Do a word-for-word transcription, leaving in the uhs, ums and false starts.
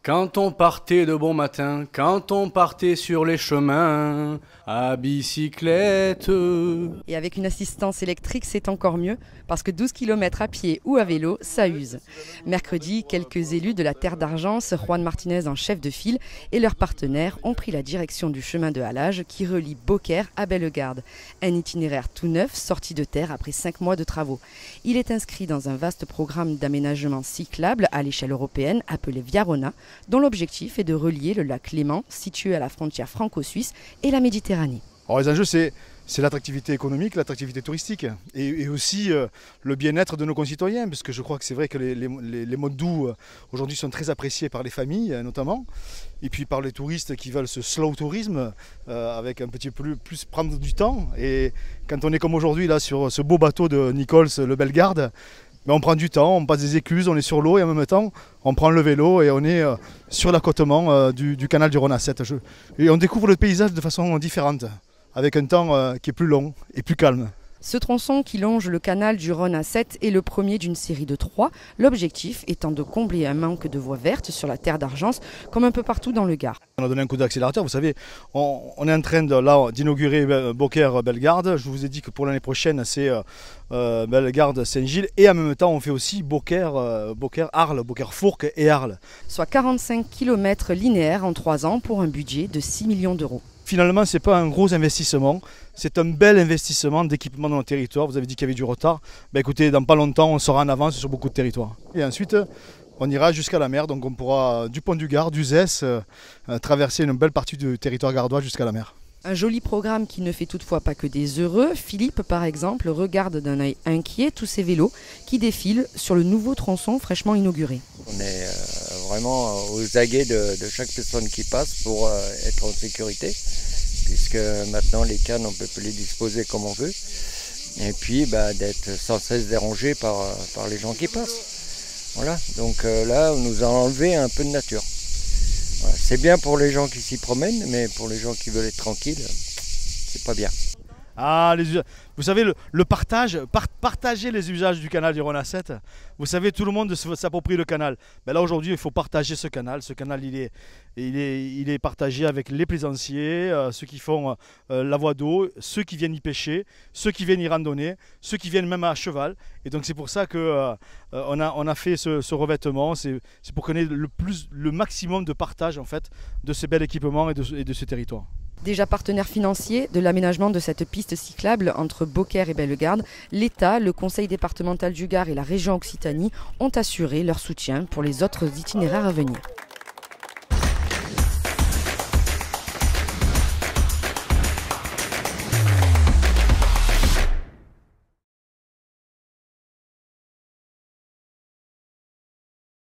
Quand on partait de bon matin, quand on partait sur les chemins, à bicyclette. Et avec une assistance électrique, c'est encore mieux, parce que douze kilomètres à pied ou à vélo, ça use. Mercredi, quelques élus de la Terre d'Argence, Juan Martinez en chef de file, et leurs partenaires ont pris la direction du chemin de halage qui relie Beaucaire à Bellegarde. Un itinéraire tout neuf, sorti de terre après cinq mois de travaux. Il est inscrit dans un vaste programme d'aménagement cyclable à l'échelle européenne, appelé Via-Rhôna, dont l'objectif est de relier le lac Léman, situé à la frontière franco-suisse, et la Méditerranée. Alors les enjeux, c'est c'est l'attractivité économique, l'attractivité touristique et, et aussi euh, le bien-être de nos concitoyens, parce que je crois que c'est vrai que les, les, les modes doux euh, aujourd'hui sont très appréciés par les familles euh, notamment, et puis par les touristes qui veulent ce slow tourisme euh, avec un petit peu plus, plus prendre du temps. Et quand on est comme aujourd'hui là sur ce beau bateau de Nichols, le Bellegarde, ben on prend du temps, on passe des écluses, on est sur l'eau et en même temps on prend le vélo et on est euh, sur l'accotement euh, du, du canal du Rhône à sept. Et on découvre le paysage de façon différente, avec un temps euh, qui est plus long et plus calme. Ce tronçon qui longe le canal du Rhône à sept est le premier d'une série de trois, l'objectif étant de combler un manque de voies vertes sur la Terre d'Argence, comme un peu partout dans le Gard. On a donné un coup d'accélérateur, vous savez, on, on est en train de, là, d'inaugurer Beaucaire-Bellegarde. Je vous ai dit que pour l'année prochaine, c'est euh, Bellegarde-Saint-Gilles, et en même temps, on fait aussi Beaucaire, euh, Beaucaire-Arles, Beaucaire-Fourques et Arles. Soit quarante-cinq kilomètres linéaires en trois ans pour un budget de six millions d'euros. Finalement, ce n'est pas un gros investissement, c'est un bel investissement d'équipement dans nos territoires. Vous avez dit qu'il y avait du retard. Ben écoutez, dans pas longtemps, on sera en avance sur beaucoup de territoires. Et ensuite, on ira jusqu'à la mer, donc on pourra, du pont du Gard, du Zès, euh, traverser une belle partie du territoire gardois jusqu'à la mer. Un joli programme qui ne fait toutefois pas que des heureux. Philippe, par exemple, regarde d'un œil inquiet tous ces vélos qui défilent sur le nouveau tronçon fraîchement inauguré. On est euh, vraiment aux aguets de, de chaque personne qui passe pour euh, être en sécurité, puisque maintenant les cannes, on ne peut plus les disposer comme on veut. Et puis bah, d'être sans cesse dérangé par, par les gens qui passent. Voilà, donc euh, là, on nous a enlevé un peu de nature. Voilà. C'est bien pour les gens qui s'y promènent, mais pour les gens qui veulent être tranquilles, c'est pas bien. Ah, les usages. Vous savez, le, le partage, par, partager les usages du canal du Rhône à sept. Vous savez, tout le monde s'approprie le canal. Ben là, aujourd'hui, il faut partager ce canal. Ce canal, il est, il est, il est partagé avec les plaisanciers, euh, ceux qui font euh, la voie d'eau, ceux qui viennent y pêcher, ceux qui viennent y randonner, ceux qui viennent même à cheval. Et donc, c'est pour ça qu'on euh, a, on a fait ce, ce revêtement. C'est pour qu'on ait le, plus, le maximum de partage, en fait, de ces bels équipements et de, et de ce territoire. Déjà partenaire financier de l'aménagement de cette piste cyclable entre Beaucaire et Bellegarde, l'État, le Conseil départemental du Gard et la région Occitanie ont assuré leur soutien pour les autres itinéraires à venir.